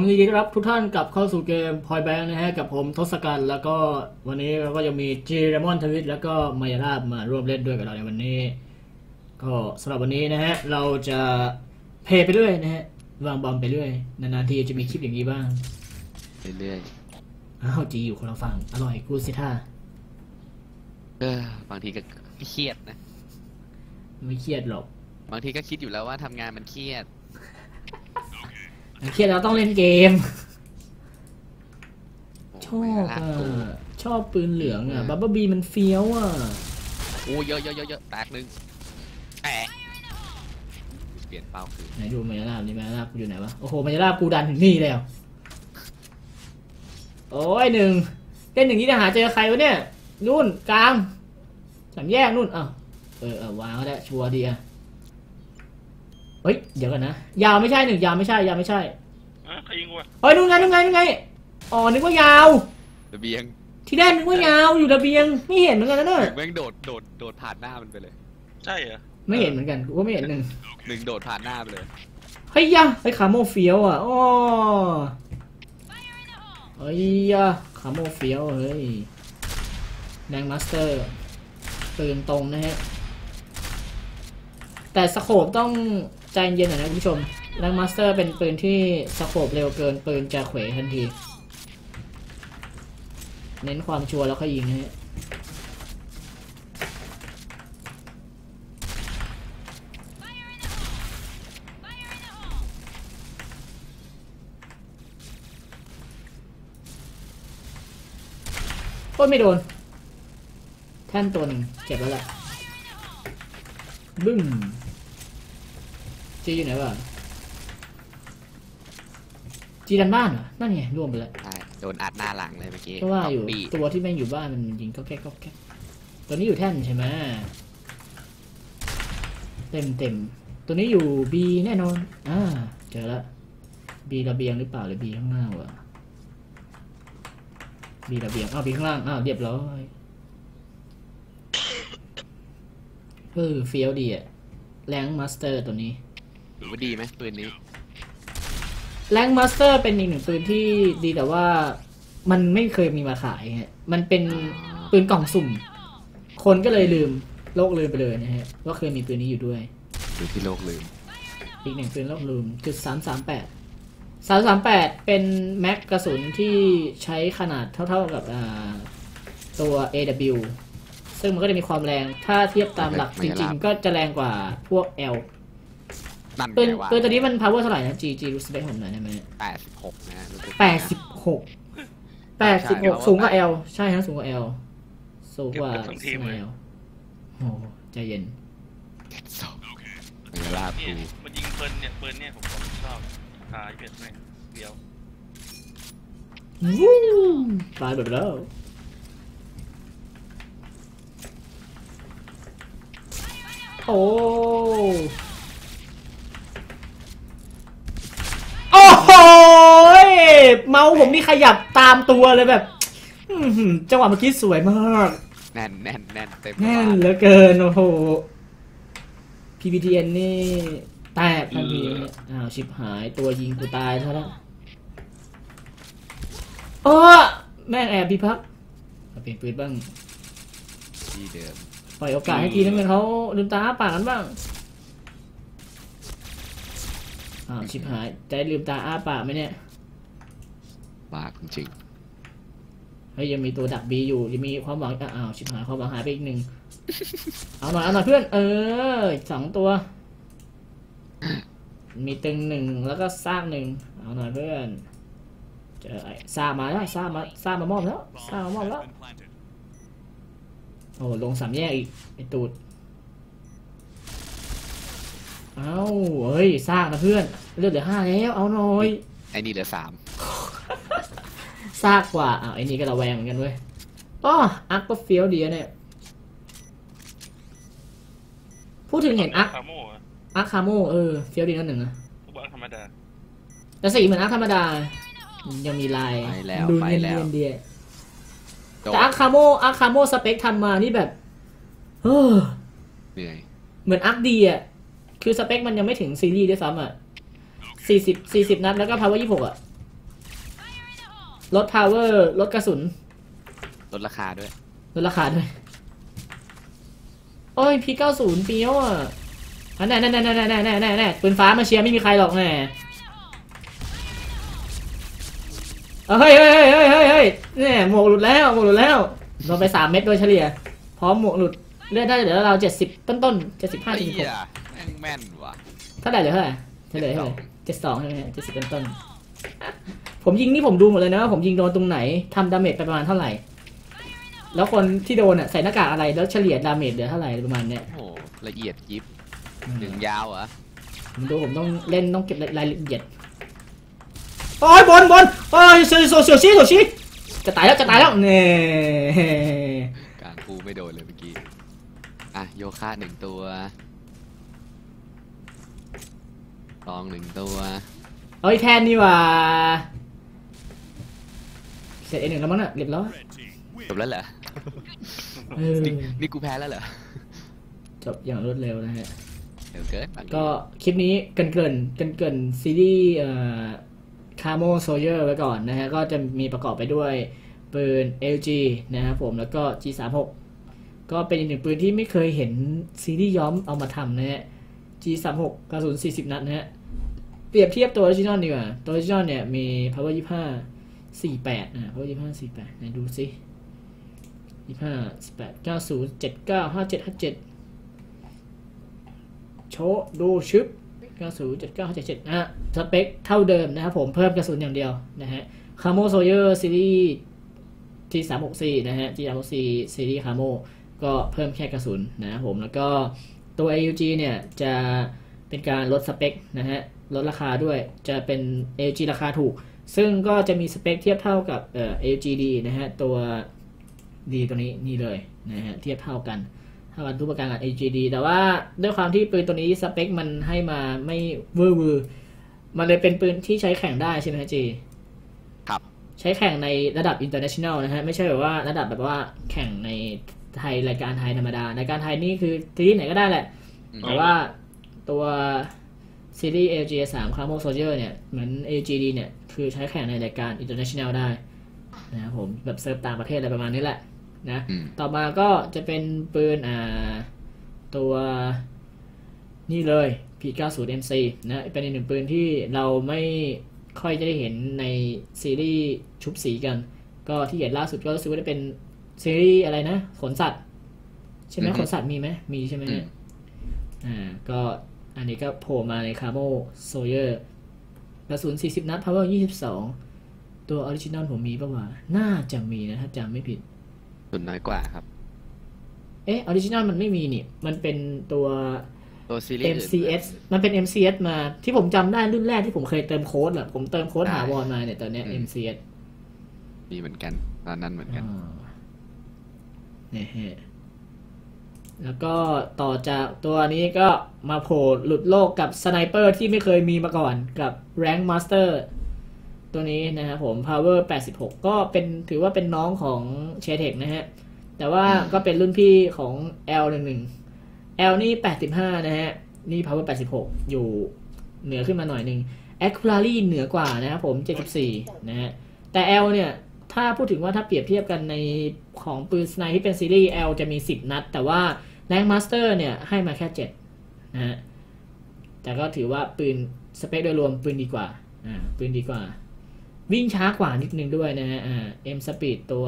ยินดีต้อนรับทุกท่านกลับเข้าสู่เกม Point Blank นะฮะกับผมทศกัณฐ์แล้วก็วันนี้เราก็จะมีจีเรมอนทวิตแล้วก็มายาลาบมาร่วมเล่นด้วยกับเราในวันนี้ก็สำหรับวันนี้นะฮะเราจะเพย์ไปเรื่อยนะฮะวางบอมไปเรื่อยนานๆทีจะมีคลิปอย่างนี้บ้างเรื่อยอ้าวจีอยู่คนละฝั่งอร่อยกูสิท่าบางทีก็เครียดนะไม่เครียดหรอกบางทีก็คิดอยู่แล้วว่าทำงานมันเครียดเครียดแล้วต้องเล่นเกมชอบปืนเหลืองอ่ะบับเบิ้ลบีมันเฟี้ยวอ่ะโอ้เยอะแตกหนึ่งแตกเปลี่ยนเป้าคือไหนดูมายาลาบนี่มายาลาบกูอยู่ไหนวะโอ้โหมายาลาบกูดันถึงนี่แล้วโอ้ยหนึ่งเล่นอย่างนี้จะหาเจอใครวะเนี่ยนู่นกลางสามแยกนู่นวางก็ได้ชัวร์ดีอ่ะเฮ้ยเดี๋ยวกันนะยาวไม่ใช่หนึ่งยาวไม่ใช่ใครยิงวะเฮ้ยนู่นไงอ๋อนึกว่ายาวระเบียงที่แรกนึกว่ายาวอยู่ระเบียงไม่เห็นเหมือนกันนะเนี่ยแม่งโดดผ่านหน้ามันไปเลยใช่เหรอไม่เห็นเหมือนกันกูก็ไม่เห็นหนึ่งโดดผ่านหน้าไปเลยเฮ้ยยะไอ้คาโมเฟียวอ่ะอ๋อเฮ้ยยะคาโมเฟียวเฮ้ยแดงมาสเตอร์ปืนตรงนะฮะแต่สโคปต้องใจเย็นหน่อยนะคุณผู้ชมแรงมาสเตอร์เป็นปืนที่สโคปเร็วเกินปืนจะเขวทันทีเน้นความชัวร์แล้วค่อยยิงนะฮะโอ้ยไม่โดนแท่นตัวหนึ่งเจ็บแล้วแหละบึ้มจีอยู่ไหนวะจีดันบ้านเหรอนั่นไงร่วมไปแล้วใช่โดนอัดหน้าหลังเลยเมื่อกี้ก็ว่าอยู่ตัวที่แม่งอยู่บ้านมันยิงก็แก๊กตัวนี้อยู่แท่นใช่ไหมเต็มตัวนี้อยู่บีแน่นอนเจอแล้วบีระเบียงหรือเปล่าหรือบีข้างหน้าวะบีระเบียงบีข้างล่างเรียบร้อยเฟี้ยวดีอะแรงมาสเตอร์ตัวนี้ถือว่าดีไหมปืนนี้แรงมาสเตอร์เป็นอีกหนึ่งปืนที่ดีแต่ว่ามันไม่เคยมีมาขายฮะมันเป็นปืนกล่องสุ่มคนก็เลยลืมโลกลืมไปเลยนะฮะว่าเคยมีปืนนี้อยู่ด้วยปืนที่โลกลืมอีกหนึ่งปืนโลกลืมจุด338เป็นแม็กกระสุนที่ใช้ขนาดเท่ากับตัว AW ซึ่งมันก็จะมีความแรงถ้าเทียบตามหลักจริงๆก็จะแรงกว่าพวก L ปืนตัวนี้มัน power เท่าไหร่นะ G รู้สึกได้ผมหน่อยได้ไหม 86นะ 86สูงกว่า L ใช่ฮะสูงกว่า L สูงกว่า L โอ้ใจเย็นลาบกูมันยิงปืนเนี่ยผมชอบเผ็ดไหมเดียวตายแบบแล้วโอ้โหเมาส์ผมนี่ขยับตามตัวเลยแบบจังหวะเมื่อกี้สวยมากแน่นเต็มแน่นเหลือเกินโอ้โห PPTN นี่แตกทันทีชิบหายตัวยิงกูตายซะแล้วแม่งแอบพิพักเปลี่ยนปืนบ้างที่เดิมปล่อยโอกาสให้ทีนึงเขาลืมตาอ้าปากกันบ้างชิบหายใจลืมตาอ้าปากไหมเนี่ยปากจริงเฮ้ยยังมีตัวดักบีอยู่ยังมีความหวังชิบหายความหวังหายไปอีกหนึ่งเอาหน่อยเพื่อน2ตัวมีตึง1แล้วก็ซาก1เอาหน่อยเพื่อนเจอซามาแล้วซามามอบแล้วโอ้ลง3แยกอีกไอตูดเฮ้ยซากนะเพื่อนเลือดเหลือ5แล้วเอาหน่อยไอ้นี่เหลือ3 ซากกว่าไอ้นี่ก็ระแวงเหมือนกันเว้ยอักก็เฟี้ยวดีเนี่ยพูดถึงเห็นอักคาโมเฟี้ยวดีนั่นหนึ่งอักธรรมดาแต่สีเหมือนอักธรรมดายังมีลายดูเนียนดีแต่อักคาโมสเปคทำมานี่แบบเหนื่อยเหมือนอักดีอ่ะคือสเปคมันยังไม่ถึงซีรีส์ด้วยซ้ำ40 นัดแล้วก็พาวเวอร์26 ลด power ลดกระสุนลดราคาด้วยลดราคาด้วย โอ้ย P90 เปียวอ่ะอันแน่ปืนฟ้ามาเชียร์ไม่มีใครหรอกแน่เฮ้ยเนี่ยหมวกหลุดแล้วโดนไป3 เม็ดโดยเฉลี่ยพร้อมหมวกหลุดเลือดได้เหลือเรา70ต้น75 ไอ้ถึงเหี้ยแม่นว่ะเท่าไหร่เหลือเท่าไหร่เฉลยเท่าไหร่72ใช่ไหม70ต้นผมยิงนี่ผมดูหมดเลยนะว่าผมยิงโดนตรงไหนทำดาเมจไปประมาณเท่าไหร่แล้วคนที่โดนอ่ะใส่หน้ากากอะไรแล้วเฉลี่ยดาเมจเหลือเท่าไหร่ประมาณเนี้ยโอ้โหละเอียดยิบถึงยาวเหรอผมดูผมต้องเล่นต้องเก็บรายละเอียดโอ้ยบนโอ้ยโซชิจะตายแล้วเนี่ยกลางกูไม่โดนเลยเมื่อกี้อ่ะโยคะ1 ตัวลอง1 ตัวเอ้ยแทนนี่ว่าเสร็จ1แล้วมั้งน่ะเรียบร้อยจบแล้วเหรอ นี่กูแพ้แล้วเหรอจบอย่างรวดเร็วนะฮะเดี๋ยวเกินก็คลิปนี้เกินซีรีส์คาร์โมโซเยอร์ไว้ก่อนนะฮะก็จะมีประกอบไปด้วยปืน LG นะครับผมแล้วก็ G36 ก็เป็นอีก1ปืนที่ไม่เคยเห็นซีรีส์ย้อมเอามาทำนะฮะ G36 กระสุน40 นัดนะฮะเปรียบเทียบตัวออริจินอลดีกว่าตัวออริจินอลเนี่ยมี power 25 48นะ power 25 48ไหนดูซิ25 18 90 79 57 57โชว์ดูชึบ90 79 57นะฮะสเปคเท่าเดิมนะครับผมเพิ่มกระสุนอย่างเดียวนะฮะคาโมโซเยอร์ซีรีส์ T364 นะฮะ T364 ซีรีส์คาโมก็เพิ่มแค่กระสุนนะครับผมแล้วก็ตัว AUG เนี่ยจะเป็นการลดสเปคนะฮะลดราคาด้วยจะเป็น AUG ราคาถูกซึ่งก็จะมีสเปคเทียบเท่ากับAUGD นะฮะตัว D ตัวนี้นี่เลยนะฮะเทียบเท่ากันทุกประการกับ AGD แต่ว่าด้วยความที่ปืนตัวนี้สเปคมันให้มาไม่เวอร์มันเลยเป็นปืนที่ใช้แข่งได้ใช่ไหมฮะจีครับใช้แข่งในระดับ international นะฮะไม่ใช่แบบว่าระดับแบบว่าแข่งในไทยรายการไทยธรรมดารายการไทยนี่คือที่ไหนก็ได้แหละแต่ว่าตัวซีรีส์ LG3 Camo Soldier เนี่ยเหมือน AGD เนี่ยคือใช้แข่งในรายการ international ได้นะครับผมแบบเซิร์ฟต่างประเทศอะไรประมาณนี้แหละนะต่อมาก็จะเป็นปืนตัวนี่เลย P90 MC นะเป็นอีกหนึ่งปืนที่เราไม่ค่อยจะได้เห็นในซีรีส์ชุบสีกันก็ที่เห็นล่าสุดก็รู้สึกว่าจะเป็นซีรีส์อะไรนะขนสัตว์ใช่ไหมขนสัตว์มีไหมมีใช่ไหมก็อันนี้ก็โผล่มาใน Camo Soldier กระสุน40 นัด power 22ตัวออริจินอลผมมีป่าวะน่าจะมีนะถ้าจำไม่ผิดส่วนน้อยกว่าครับออริจินอลมันไม่มีนี่มันเป็นตัวซีรีส์ MCS มันเป็น MCS มาที่ผมจำได้รุ่นแรกที่ผมเคยเติมโค้ดแหละผมเติมโค้ดหาวอนมาเนี่ยตอนนี้ MCS มีเหมือนกันตอนนั้นเหมือนกันเนี่ยแล้วก็ต่อจากตัวนี้ก็มาโผล่หลุดโลกกับสไนเปอร์ที่ไม่เคยมีมาก่อนกับ Rank Master ตัวนี้นะครับผม Power 86ก็เป็นถือว่าเป็นน้องของ Chertek นะฮะแต่ว่าก็เป็นรุ่นพี่ของ L11 L นี่85นะฮะนี่ Power 86อยู่เหนือขึ้นมาหน่อยนึง Accuracy เหนือกว่านะครับผม74นะฮะแต่ L เนี่ยถ้าพูดถึงว่าถ้าเปรียบเทียบกันในของปืนสไนที่เป็นซีรีส์ L จะมี10 นัดแต่ว่า Rank Master เนี่ยให้มาแค่7นะฮะแต่ก็ถือว่าปืนสเปคโดยรวมปืนดีกว่าปืนดีกว่าวิ่งช้ากว่านิดนึงด้วยนะฮะM Speed ตัว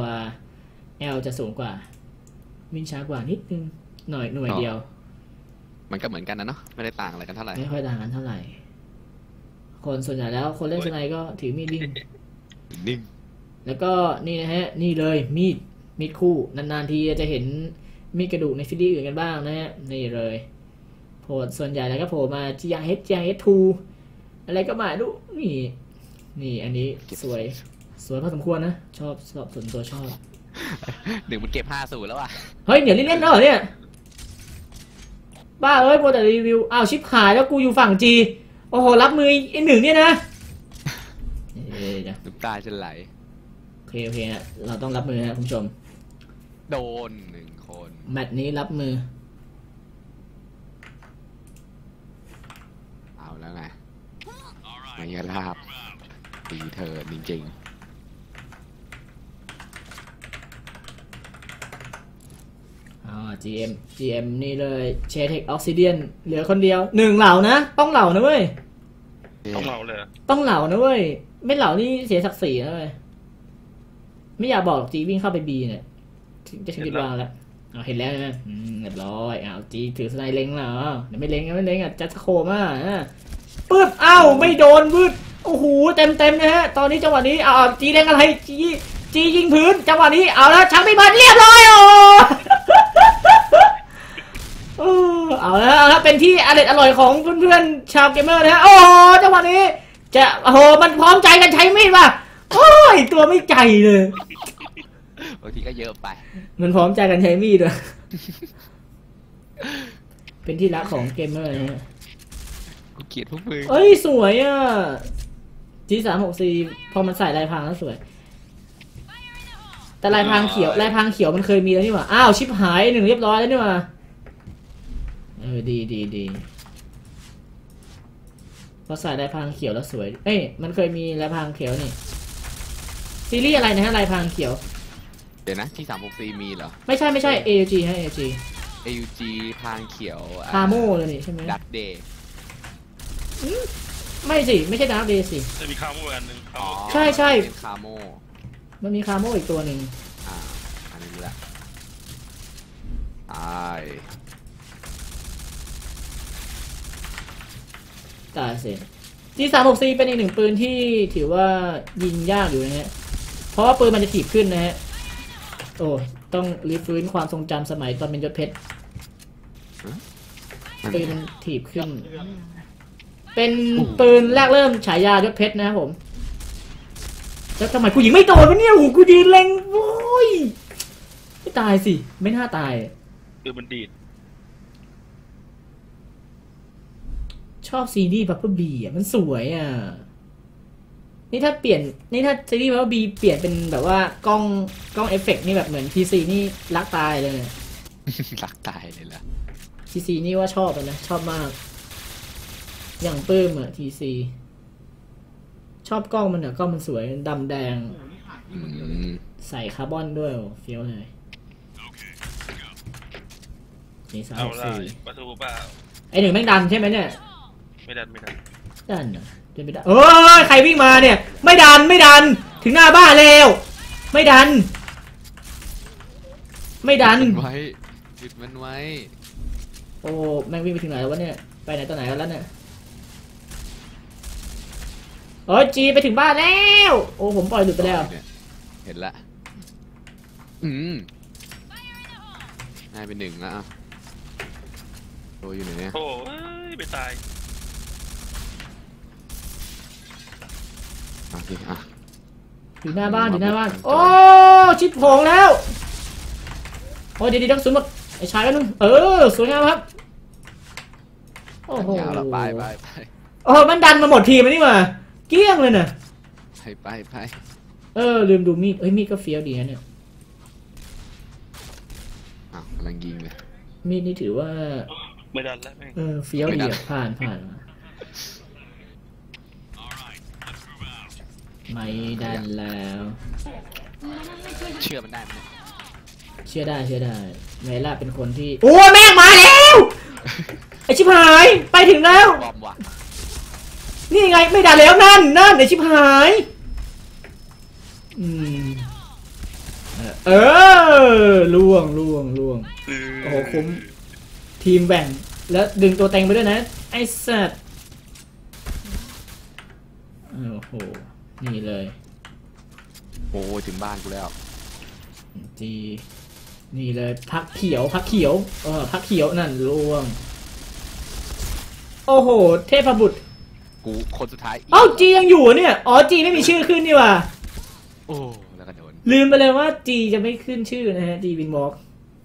L จะสูงกว่าวิ่งช้ากว่านิดนึงหน่วยเดียวมันก็เหมือนกันนะเนาะไม่ได้ต่างอะไรกันเท่าไหร่ไม่ค่อยต่างกันเท่าไหร่คนส่วนใหญ่แล้วคนเล่นสไนก็ถือมีดนิ่งแล้วก็นี่นะฮะนี่เลยมีดคู่นานๆทีจะเห็นมีดกระดูกในซีรีส์อื่นกันบ้างนะฮะนี่เลยโผล่ส่วนใหญ่แล้วก็โผล่มา GRH2 อะไรก็มาดูนี่อันนี้สวยพอสมควรนะชอบส่วนตัวชอบหนึ่งมันเก็บ50แล้วอ่ะเฮ้ยเดี๋ยวเล่นแล้วเหรอเนี่ยบ้าเอ้ยโปรแต่รีวิวอ้าวชิบหายแล้วกูอยู่ฝั่ง G โอ้โหรับมือไอ้หนึ่งเนี่ยนะน้ำตาจะไหลโอเคนะเราต้องรับมือนะคุณผู้ชมโดน1 คนแมตช์นี้รับมือเอาแล้วไงไม่ยาลาบตีเธอจริง GM นี่เลยเชเทคออกซิเดียนเหลือคนเดียว1เหล่านะต้องเหล่านะเว้ยต้องเหมาเลยต้องเหล่านะเว้ยไม่เหล่านี่เสียศักดิ์ศรีนะเว้ยไม่อยากบอกจีวิ่งเข้าไปบีเนี่ยจะคิดวางแล้วเห็นแล้วนะเรียบร้อยจีถือสไนเล็งเหรอเดี๋ยวไม่เล็งจัดโคมาปึ๊บไม่โดนวืดโอ้โหเต็มนะฮะตอนนี้จังหวะนี้จีเล็งอะไรจียิงพื้นจังหวะนี้เอาแล้วชักไม่บอลเรียบร้อยเอาแล้วเป็นที่อร่อยของเพื่อนๆชาวเกมเมอร์นะฮะโอ้จังหวะนี้จะมันพร้อมใจกันใช้มีดป่ะโอ้ยตัวไม่ใจเลยบางทีก็เยอะไปมันพร้อมใจกันใช้มีดด้วยเป็นที่รักของเกมเมอร์นะฮะกูเกลียดพวกมึงสวยG364พอมันใส่ลายพรางแล้วสวยแต่ลายพรางเขียวมันเคยมีแล้วนี่หว่าชิบหาย1เรียบร้อยแล้วนี่หว่าดีพอใส่ลายพรางเขียวแล้วสวยมันเคยมีลายพรางเขียวนี่ซีรีส์อะไรนะฮะลายพรางเขียวเดี๋ยวนะที่364มีเหรอไม่ใช่ AUG ฮะ AUG พรางเขียวคาโม่เลยนี่ใช่ไหมดักเดย์ไม่สิไม่ใช่ดักเดย์สิจะมีคาโม่อันนึงใช่เป็นคาโม่มันมีคาโม่อีกตัวหนึ่งอันนี้แหละตายสิ G364เป็นอีกหนึ่งปืนที่ถือว่ายิงยากอยู่นะฮะเพราะว่าปืนมันจะถีบขึ้นนะฮะต้องรีฟื้นความทรงจำสมัยตอนเป็นยศเพชรปืนมันถีบขึ้นเป็นปืนแรกเริ่มฉายายศเพชรนะครับผมแล้วทำไมกูยิงไม่โดนวะเนี่ยโอ้กูยืนเล็งโว้ยไม่ตายสิไม่น่าตายปืนมันดีดชอบซีรีส์บัฟเฟอร์บีมันสวยนี่ถ้าซีรีส์บัฟเฟอร์บีเปลี่ยนเป็นแบบว่ากล้องเอฟเฟกต์นี่แบบเหมือน PC นี่รักตายเลยรักตายเลยล่ะ PC นี่ว่าชอบนะชอบมากอย่างปื้มTC ชอบกล้องมันกล้องมันสวยดำแดงใส่คาร์บอนด้วยเฟี้ยวเลยนี่364 ประตูเปล่าไอ1แม่งดันใช่ไหมเนี่ยไม่ดันเหรอเดินไม่ดันใครวิ่งมาเนี่ยไม่ดันถึงหน้าบ้านแล้วไม่ดันไว้หยุดมันไว้แม่งวิ่งไปถึงไหนแล้ววะเนี่ยไปไหนตอนไหนแล้วเนี่ยจีไปถึงบ้านแล้วผมปล่อยหลุดไปแล้วเห็นละนายเป็น1แล้วโดอยู่ไหนเนี่ยไปตายอยู่หน้าบ้านชิดโผงแล้วดีดักสุดหมดไอ้ชายแล้วนึงสวยงามครับโอ้โหไปมันดันมาหมดทีมันนี่มาเกลี้ยงเลยน่ะไปลืมดูมีดมีดก็เฟี้ยวดีนะเนี่ยกำลังยิงเลยมีดนี่ถือว่าไม่ดันแล้วเฟี้ยวดีผ่านไม่ดันแล้วเชื่อมันได้ไหมเชื่อได้เมล่าเป็นคนที่แม่งมาแล้วไอชิบหายไปถึงแล้วนี่ไงไม่ดันแล้วนั่นไอชิบหายล่วงโอ้โหคุ้มทีมแบ่งแล้วดึงตัวเต็งไปด้วยนะไอ้สัตว์โอ้โหนี่เลยถึงบ้านกูแล้วนี่เลยพักเขียวพักเขียวนั่นล่วงโอ้โหเทพบุตรกูคนสุดท้ายจียังอยู่เนี่ยจีไม่มีชื่อขึ้นนี่ว่ะแล้วก็โดนลืมไปเลยว่าจีจะไม่ขึ้นชื่อนะฮะจีวินวอล์ก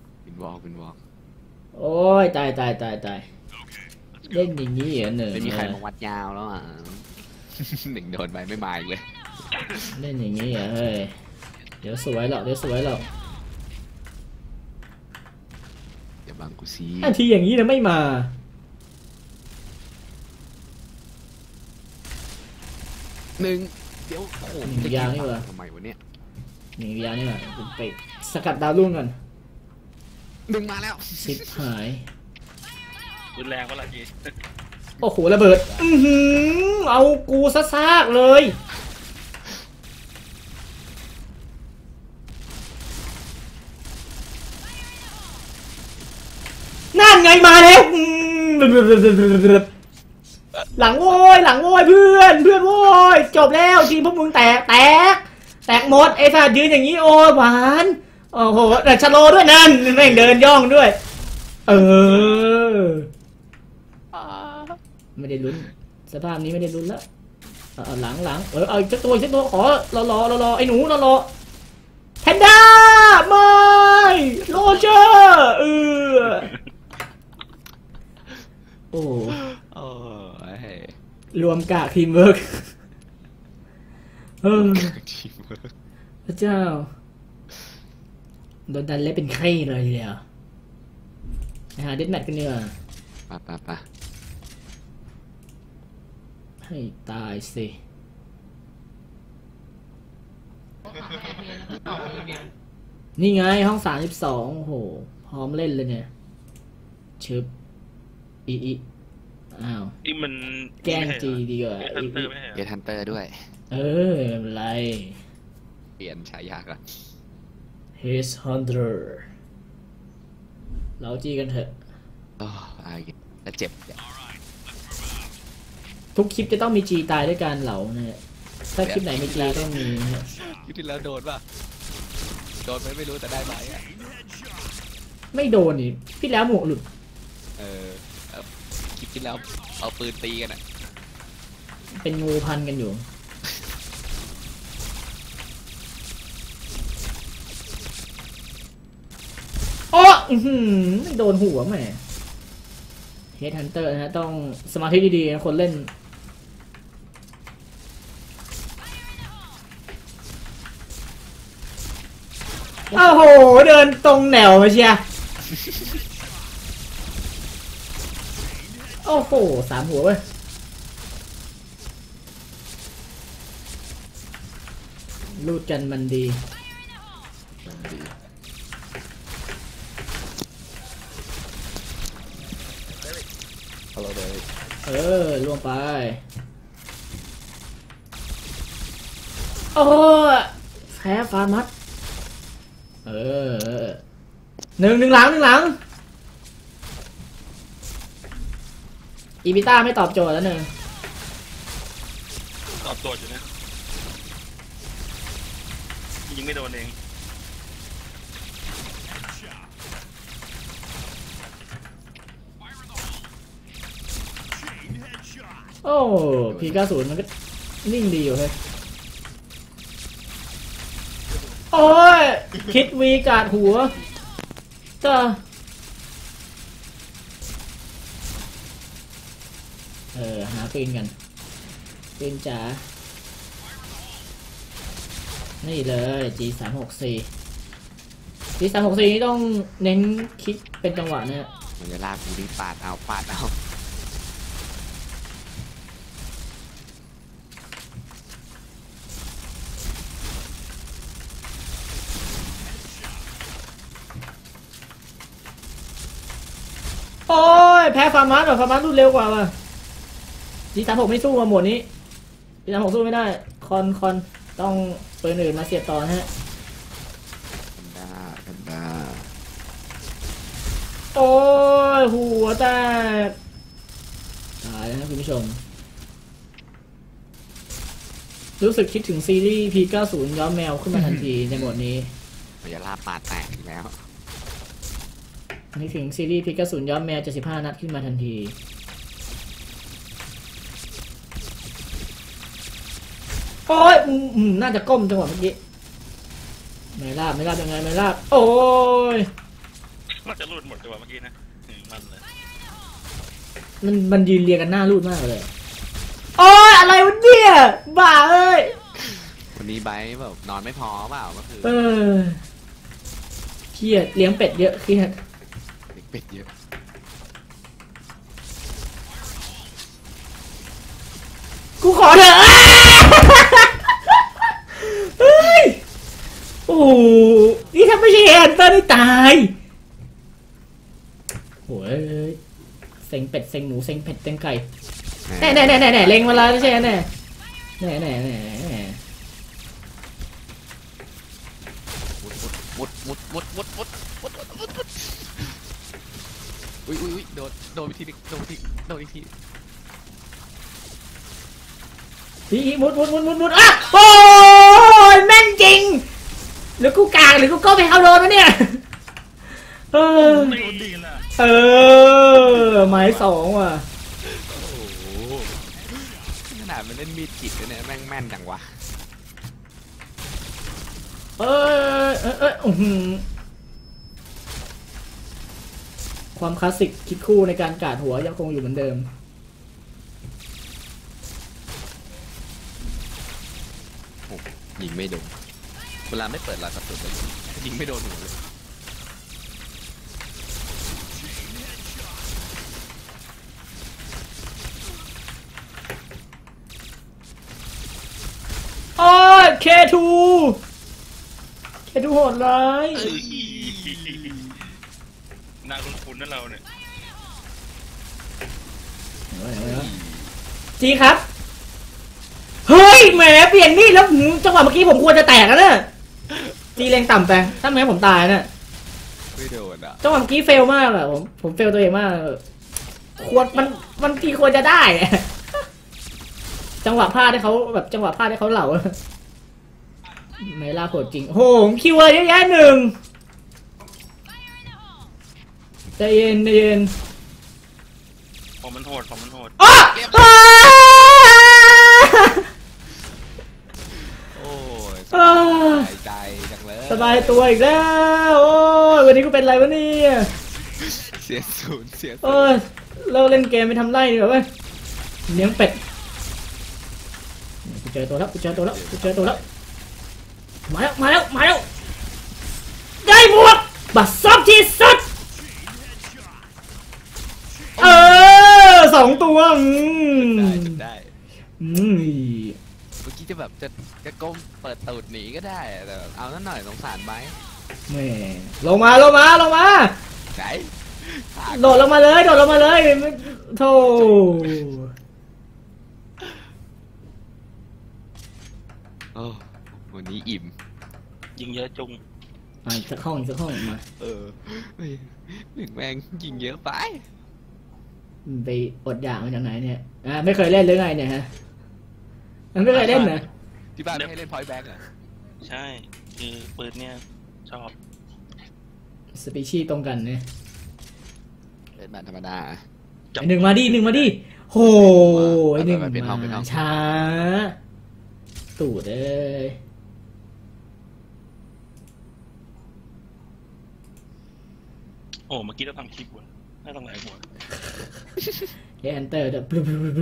โอ้ยตายเล่นอย่างนี้เหรอไม่มีใครมาวัดยาวแล้ว1โดนไปไม่มาอีกเลยเล่นอย่างนี้เหรอเฮ้ยเดี๋ยวสวยหรอกอย่าบังกูซีทีอย่างนี้นะไม่มาเดี๋ยวยาวนี่วะทำไมวะเนี่ยยาวนี่วะไปสกัดดาวรุ่งก่อนดึงมาแล้วชิบหายรุนแรงวะล่ะจีโอ้โหระเบิดเอากูซะซากเลยนั่นไงมาแล้วหลังโวยหลังโวยเพื่อนโวยจบแล้วทีมพวกมึงแตกหมดไอ้สัตว์ยืนอย่างนี้โอ้หวานโอ้โหแต่ชะโลด้วยนั่นแม่งเดินย่องด้วยไม่ได้ลุ้นสภาพนี้ไม่ได้ลุ้นแล้วหลังเอาอีกตัวขอรอไอ้หนูรอแพนด้าไม่โรเจอร์โอ้รวมกากทีมเวิร์กพระเจ้าโดนดันเละเป็นไข้เลยเดียวหาเดดแมทกันเนีกว่ยไปให้ตายสินี่ไงห้อง32โอ้โหพร้อมเล่นเลยเนี่ยชึบอีอ้าวนี่มันแกล้งจีดีกว่าเกตฮันเตอร์ด้วยไม่เป็นไรเปลี่ยนฉายาก่อน His Hunter เราจีกันเถอะจะเจ็บทุกคลิปจะต้องมีจีตายด้วยการเหลาเนี่ยถ้าคลิปไหนมีจีต้องมีคลิปที่แล้วโดนป่ะโดนไม่รู้แต่ได้ไหมไม่โดนนี่พี่แล้วหมวกหลุดคลิปที่แล้วเอาปืนตีกันอ่ะเป็นงูพันกันอยู่โอ้ไม่โดนหัวแม่เฮดฮันเตอร์นะฮะต้องสมาธิดีๆคนเล่นโอ้โหเดินตรงแนวมาเชียโอ้โห3 หัวเว้ยลูดกันมันดีล่วงไปโอ้แพ้ฟาร์มัดหนึ่งหลังอีบิต้าไม่ตอบโจทย์แล้วหนึ่งตอบโจทย์อยู่นะยิงไม่โดนเองโอ้P90มันก็นิ่งดีอยู่เฮ้ยโอ้ยคิดวีกาดหัวจ้าหาปืนกันปืนจ๋านี่เลย G364 นี่ต้องเน้นคิดเป็นจังหวะเนี่ยมันจะลากกูนี่ปาดเอาโอ้ยแพ้ฟาร์มัสฟาร์มัสรุ่นเร็วกว่าว่ะG36ไม่สู้มาหมดนี้G36สู้ไม่ได้คอนต้องปืนอื่นมาเสียบต่อฮะได้โอ้ยหัวแตกตายแล้วคุณผู้ชมรู้สึกคิดถึงซีรีส์ P90 ย้อมแมวขึ้นมาทันทีในหมดนี้มันจะลาปาดแตกอีกแล้วนึกถึงซีรีส์P90ย้อมแมว75 นัดขึ้นมาทันทีโอ้ยน่าจะก้มจังหวะเมื่อกี้ไม่ลาบยังไงไม่ลาบโอ้ยมันจะรูดหมดจังหวะเมื่อกี้นะมันเลยมันยืนเรียงกันหน้ารูดมากเลยโอ้ยอะไรวะเนี่ยบ้าเอ้ยวันนี้ไบแบบนอนไม่พอเปล่าก็คือเครียดเลี้ยงเป็ดเยอะเครียดเป็ดเยอะกูขอเถอะเฮ้ยโอ้นี่ถ้าไม่ใช่แอนเตอร์ได้ตายยเซ็งเป็ดเซ็งหมูเซ็งเผ็ดเซ็งไก่แน่เล็งมาแล้วใช่ไหมแน่อุ้ยโดนอีกทีโดนอีกทีพี่มุดอ่ะโอ้ยแม่นจริงหรือกูกลางหรือกูก็ไปเข้าโดนวะเนี่ยไม่โดนดีล่ะไม้สองว่ะโอ้โหขนาดมันเล่นมีดกิดเนี่ยแม่นจังวะความคลาสสิกคิดคู่ในการกาดหัวยังคงอยู่เหมือนเดิมยิงไม่โดนเวลาไม่เปิดลายกระสุนเลยยิงไม่โดนหัวเลยโอ้ยK2 โหดร้ายน่าคุ้นนะเราเนี่ยจีครับเฮ้ยแหมเปลี่ยนมีดแล้วจังหวะเมื่อกี้ผมควรจะแตกแล้วเนี่ยจีเล็งต่ำไปถ้าไม่งั้นผมตายเนี่ยไม่โดนอ่ะจังหวะเมื่อกี้เฟลมากอะผมเฟลตัวเองมากควรมันทีควรจะได้จังหวะพลาดให้เขาแบบจังหวะพลาดให้เขาเหล่าไม่ล่าโหดจริงโหคิวเยอะแยะหนึ่งใจเย็นผมมันโหดอ้าโอ้ยสบายใจจังเลยสบายตัวอีกแล้วโอ้ยวันนี้กูเป็นไรวะเนี่ยเสียศูนย์โอ้ยเราเล่นเกมไปทำไรดีกว่าเว้ยเลี้ยงเป็ดกูเจอตัวแล้วมาแล้วได้บวกบัตรซอบที่สุด2 ตัวได้เมื่อกี้จะแบบจะก้มเปิดตูดหนีก็ได้แต่เอานั่นหน่อยสงสารไหมแม่ลงมาไหนโดดลงมาเลยโธ่โอ้วันนี้อิ่มยิงเยอะจุงอีกสักห้องมาแม่งยิงเยอะไปอดอยากมาจากไหนเนี่ยไม่เคยเล่นหรือไงเนี่ยฮะมันไม่เคยเล่นนะที่บ้านไม่ให้เล่นพอยต์แบ็กอ่ะใช่คือปืนเนี่ยชอบสปีชีส์ตรงกันเนี่ยเล่นแบบธรรมดาหนึ่งมาดิโหหนึ่งมาช้าตูดเลยโอ้เมื่อกี้เราทำคลิปว่ะน่าต้องไหลหัวแอนเตอร์แบบ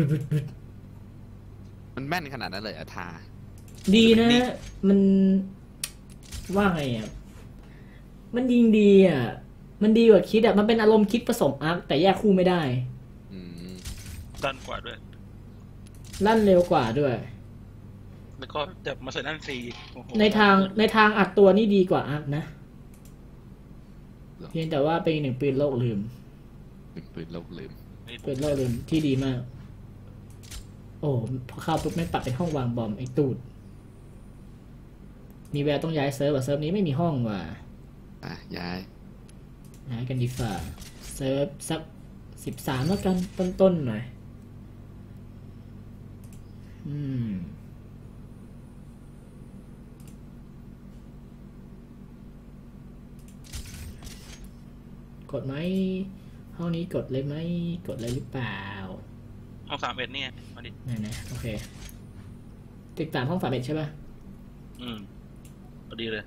มันแม่นขนาดนั้นเลยอะทาดีนะมันว่าไงอ่ะมันยิงดีอ่ะมันดีกว่าคิดอ่ะมันเป็นอารมณ์คิดผสมอาร์คแต่แยกคู่ไม่ได้ลั่นกว่าด้วยลั่นเร็วกว่าด้วยแล้วก็จะมาใส่ลั่นฟรีในทางอัดตัวนี่ดีกว่าอาร์คนะเพียงแต่ว่าเป็นหนึ่งปืนโลกลืมที่ดีมากโอ้พอเข้าปุ๊บไม่ปรับเป็นห้องวางบอมไอ้ตูดมีแววต้องย้ายเซิร์ฟเซิร์ฟนี้ไม่มีห้องว่ะย้ายกันดีฝ่าเซิร์ฟสัก13แล้วกันต้นหน่อยกดไหมห้องนี้กดเลยไหมกดเลยหรือเปล่าห้อง31เนี่ยมาดิไหนโอเคติดตามห้อง31ใช่ป่ะพอดีเลย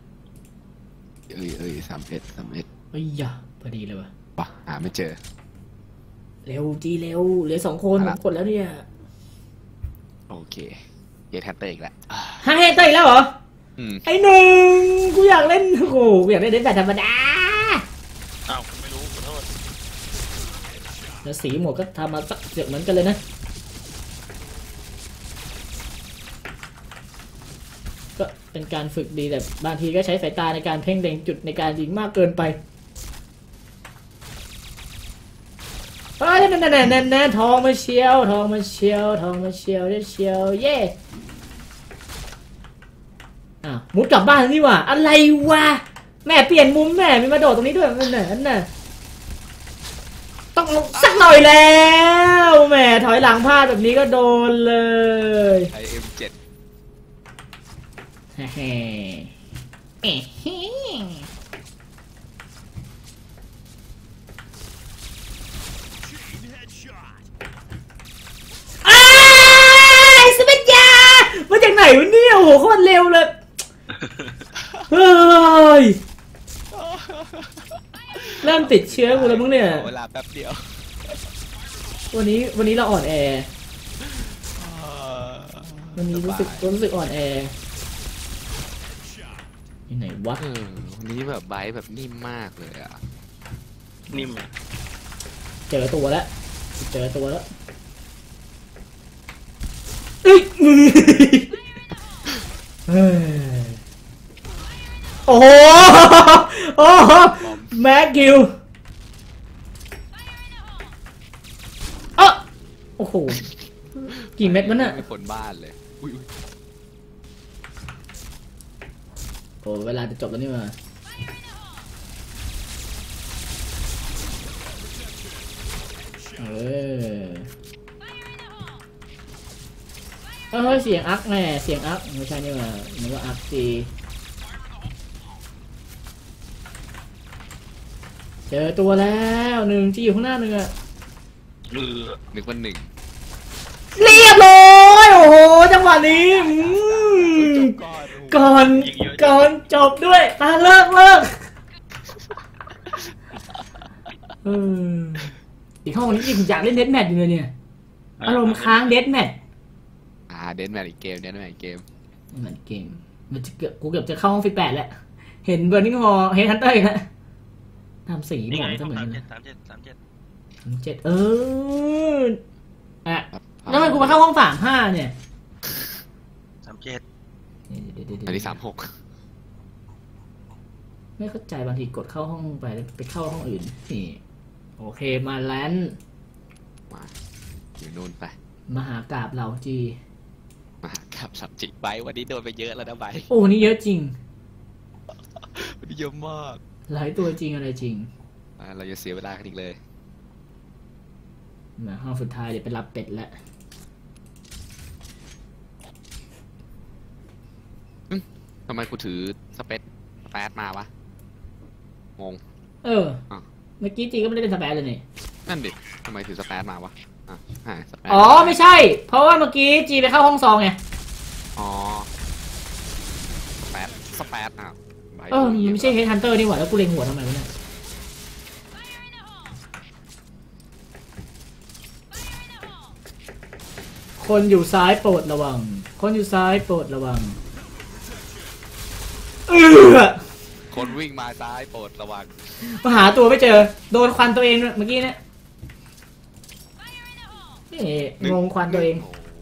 31 เอ้ยอย่าพอดีเลยว่ะหาไม่เจอเร็วเหลือ2 คนผมกดแล้วเนี่ยโอเคเยแทนเตอร์อีกแล้วเฮเตอร์อีกแล้วเหรอไอ้หนึ่งกูอยากเล่นโอ้กูอยากเล่นแบบธรรมดาอ้าวไม่รู้ขอโทษแล้วสีหมวกก็ทำมาสักเสือกเหมือนกันเลยนะก็เป็นการฝึกดีแต่บางทีก็ใช้สายตาในการเพ่งเล็งจุดในการยิงมากเกินไปน่ทองมาเชียวทองมาเชียวทองมาเชียวได้เชียวเย่มุดกลับบ้านนี่ว่ะอะไรวะแม่เปลี่ยนมุมแม่มีมาโดดตรงนี้ด้วยนั่นน่ะต้องสักหน่อยแล้วแม่ถอยหลังพลาดแบบนี้ก็โดนเลยไอM7 เฮ้สเปนยามาจากไหนวะเนี่ยโอ้โหโคตรเร็วเลยเฮ้ยเริ่มติดเชื้อกูแล้วมั้งเนี่ยเวลาแป๊บเดียววันนี้เราอ่อนแอวันนี้รู้สึกอ่อนแอที่ไหนวะวันนี้แบบไบแบบนิ่มมากเลยอ่ะนิ่มเจอตัวแล้วเอ้ยโอ้โหแม็กกิวโอ้โหกี่เม็ดมันน่ะไม่ผลบ้านเลยโอ้เวลาจะจบแล้วนี่มาเสียงอักแน่เสียงอักไม่ใช่นี่มามันก็อักจีเจอตัวแล้วหนึ่งที่อยู่ข้างหน้าหนึ่งอะนึกว่าหนึ่งเรียบร้อยโอ้โหจังหวะนี้ก่อนจบด้วยตาเลิกอีกห้องนี้ผมอยากเล่นเดธแมทอยู่เลยเนี่ยอารมณ์ค้างเดธแมทเดธแมทอีกเกมมันจะกูเกือบจะเข้าห้อง18แล้วเห็นเบอร์นิ่งฮอเฮดฮันเตอร์อีกแล้วทำสีหมอนเสมอ37แล้วมันกูมาเข้าห้อง35เนี่ยอันนี้36 ไม่เข้าใจบางทีกดเข้าห้องไปเข้าห้องอื่นนี่โอเคมาแลนด์มาอยู่นู่นไปมหากาบเราจีมหากาบสับจิใบวันนี้โดนไปเยอะแล้วนะใบโอ้นี่เยอะจริงวันนี้เยอะมากหลายตัวจริงอะไรจริงเราจะเสียเวลากันอีกเลยมาห้องสุดท้ายเดี๋ยวไปรับเป็ดแล้วทำไมกูถือสเปซมาวะงงเมื่อกี้จีก็ไม่ได้เป็นสเปซเลยนี่นั่นดิทำไมถือสเปซมาวะอ๋อไม่ใช่เพราะว่าเมื่อกี้จีไปเข้าห้องซองไงอ๋อสเปซมันไม่ใช่เฮดฮันเตอร์นี่หว่าแล้วกูเล็งหัวทำไมวะเนี่ยคนอยู่ซ้ายโปรดระวังคนวิ่งมาซ้ายโปรดระวังมาหาตัวไม่เจอโดนควันตัวเองเมื่อกี้เนี่ยงงควันตัวเอง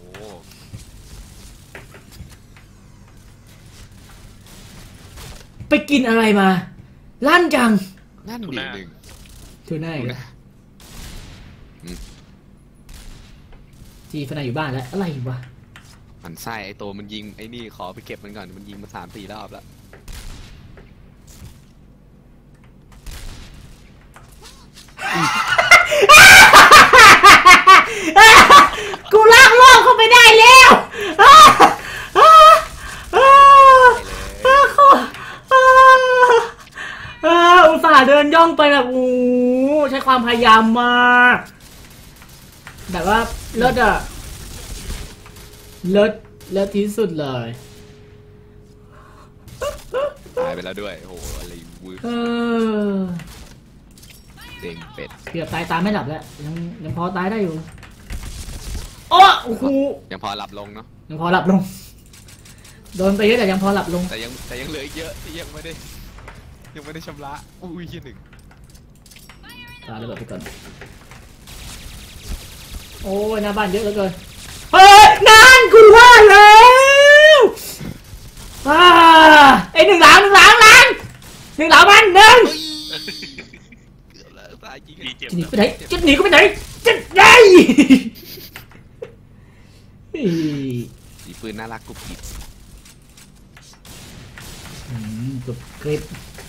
ไปกินอะไรมาลั่นจังลั่นดีหนึ่งทูน่าจีฟนาอยู่บ้านแล้วอะไรวะมันไส้ไอตัวมันยิงไอ้นี่ขอไปเก็บมันก่อนมันยิงมา3-4 รอบแล้วกูลากโลกเข้าไปได้แล้วอุตส่าห์เดินย่องไปแบบใช้ความพยายามมากแบบว่าเลิศอะเลิศที่สุดเลยตายไปแล้วด้วยโอ้โหอะไรวืดเด้งเป็ดเกือบตายไม่หลับแล้วยังพอตายได้อยู่โอ้โหยังพอหลับลงเนาะยังพอหลับลงโดนไปเยอะแต่ยังพอหลับลงแต่ยังเหลือเยอะที่ยังไม่ได้ชำระอุ้ยที่หนึ่งตายระเบิดไปก่อนโอ้ยหน้าบ้านเยอะเหลือเกินเฮ้ยนั่นกูว่าแล้วไอ้หนึ่งหลังมันหนึ่งายจริงมีเจ็บจะหนีไปไหนจะหนีก็ไปไหนจะได้สีปืนน่ารักกุบกิบกรุบกริบ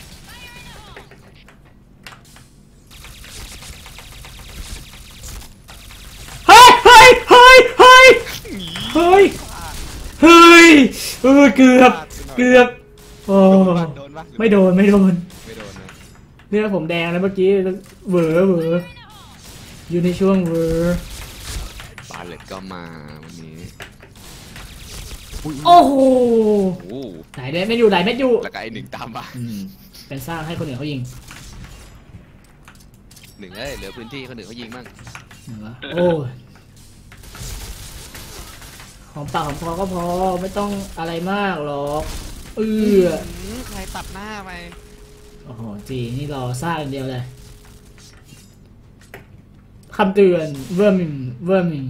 เฮ้ยเฮ้ยเฮ้ยเฮ้ยเฮ้ยเฮ้ยเกือบโอ้โดนปะไม่โดนไม่โดนนะเลือดผมแดงแล้วเมื่อกี้เหวออยู่ในช่วงเหวอบาเลตก็มาวันนี้โอ้โหโอ้ไหนเม็ดอยู่ไหนเม็ดอยู่แล้วก็ไอ้หนึ่งตามมาเป็นสร้างให้คนอื่นเขายิงหนึ่งเหลือพื้นที่คนอื่นเขายิงมั่งเหนือโอ้ยหอมปากหอมคอก็พอไม่ต้องอะไรมากหรอกใครตัดหน้าไปโอ้โหจีนี่รอสร้างอย่างเดียวเลยคำเตือนเวอร์มิง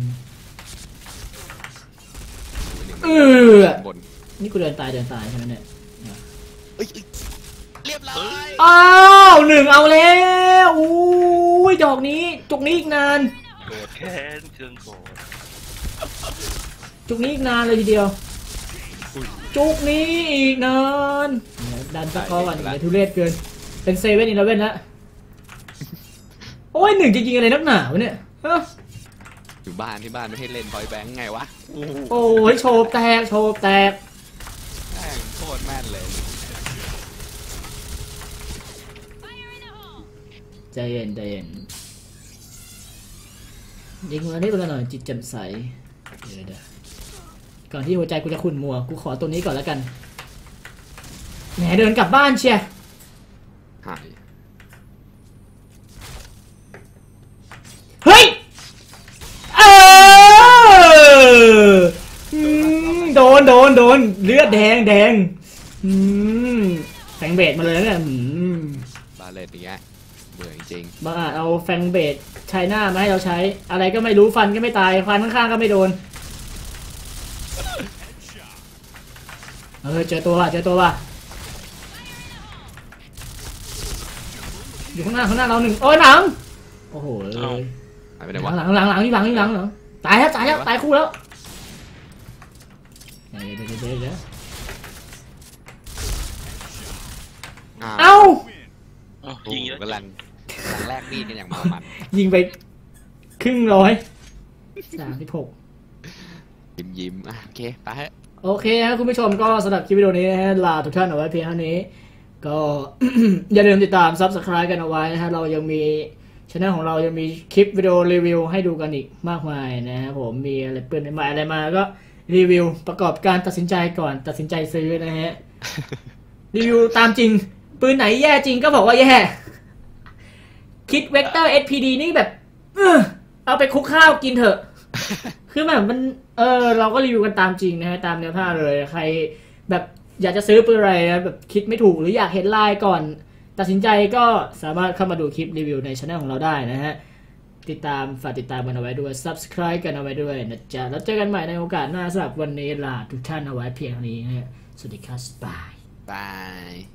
บนนี่กูเดินตายใช่ไหมเนี่ยเรียบร้อยอ้าวหนึ่งเอาแล้วอุ้ยดอกนี้จุกนี้อีกนานโกรธแค้นเชิงโกรธจุกนี้อีกนานเลยทีเดียวจุกนี้อีกนานดันสกอร์ก่อนอย่าทุเรศเกินเป็น7-11แล้วโอ้ยหนึ่งจะยิงอะไรนักหนาวะเนี่ยอยู่บ้านที่บ้านไม่ให้เล่นพอยแบงค์ไงวะโอ้ยโชว์แตกแม่งโคตรแม่นเลยใจเย็นยิงมาได้เวลาหน่อยจิตแจ่มใสเดี๋ยวก่อนที่หัวใจกูจะขุ่นมัวกูขอตัวนี้ก่อนแล้วกันแหมเดินกลับบ้านเชียหายเฮ้ยโดนเลือดแดงแฟงเบดมาเลยเนี่ยบาเลตอย่างเงี้ยเบื่อจริงบางอาจเอาแฟงเบดใช้หน้ามาให้เราใช้อะไรก็ไม่รู้ฟันก็ไม่ตายฟันข้างๆก็ไม่โดนเจอตัวว่ะอยู่ข้างหน้าเราหนึ่งโอ้ยหลังโอ้โหหายไปไหนวะหลังตายแล้วตายคู่แล้วเดี๋ยวเอ้ายิงเยอะกำลังแลกมีดกันอย่างเมามันยิงไปครึ่งร้อย36 ยิ้มโอเคไปฮะโอเคครับคุณผู้ชมก็สำหรับคลิปวิดีโอนี้นะฮะลาทุกท่านเอาไว้เพียงเท่านี้ก็ อย่าลืมติดตาม Subscribe กันเอาไว้นะฮะเรายังมีช่องของเรายังมีคลิปวิดีโอรีวิวให้ดูกันอีกมากมายนะครับผมมีอะไรปืนใหม่อะไรมาก็รีวิวประกอบการตัดสินใจก่อนตัดสินใจซื้อนะฮะ รีวิวตามจริงปืนไหนแย่จริงก็บอกว่าแย่คิดเวกเตอร์ SPD นี่แบบเอาไปคลุกข้าวกินเถอะ คือแบบมันเราก็รีวิวกันตามจริงนะฮะตามเนื้อผ้าเลยใครแบบอยากจะซื้อปืนอะไรแบบคิดไม่ถูกหรืออยากเห็นลายก่อนตัดสินใจก็สามารถเข้ามาดูคลิปรีวิวในช่องของเราได้นะฮะฝากติดตามกันเอาไว้ด้วย Subscribe กันเอาไว้ด้วยนะจ๊ะแล้วเจอกันใหม่ในโอกาสหน้าสำหรับวันนี้ลาทุกท่านเอาไว้เพียงเท่านี้นะฮะสวัสดีครับบาย